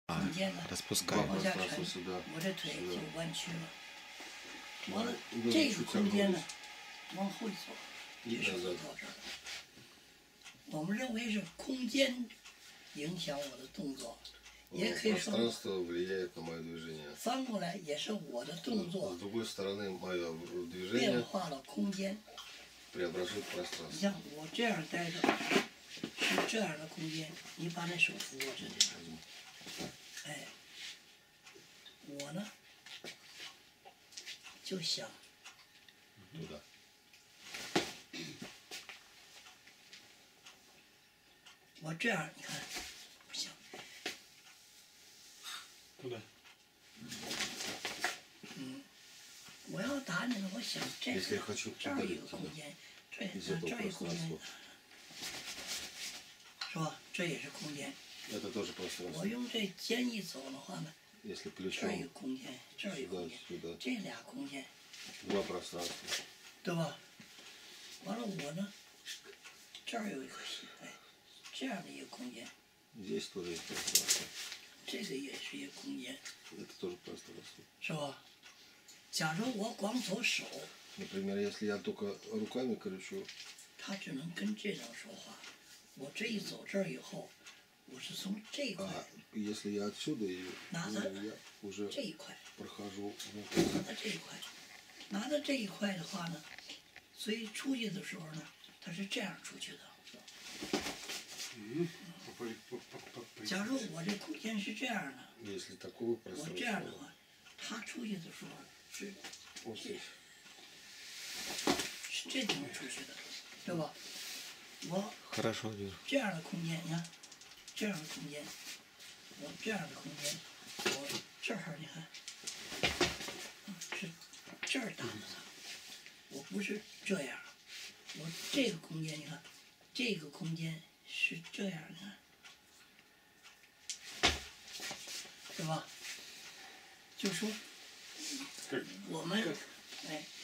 空间呢，往下沉，我这腿就弯曲了。完了，这个空间呢，往后走，就是走到这儿了。我们认为是空间影响我的动作，也可以说翻过来也是我的动作变化了空间。你像我这样待着，是这样的空间，你把那手扶过这里，哎，我呢就想，我这样你看不行，我要打你呢，我想这儿一个空间，这儿一个空间，是吧？这也是空间。我用这肩一走的话呢，这儿一个空间，这儿一个空间，这俩空间，对吧？完了我呢，这儿有一个哎，这样的一个空间，这个也是一个空间，是吧？假如我光走手，他只能跟这张说话。我这一走这儿以后，我是从这一块拿的这一块，拿的这一块，拿的这一块的话呢，所以出去的时候呢，他是这样出去的。假如我这空间是这样的，我这样的话，他出去的时候是这种出去的，对吧？我这样的空间，你看，这样的空间，我这样的空间，我这儿你看，是这儿打的他，我不是这样，我这个空间你看，这个空间是这样的，是吧？就说我们哎。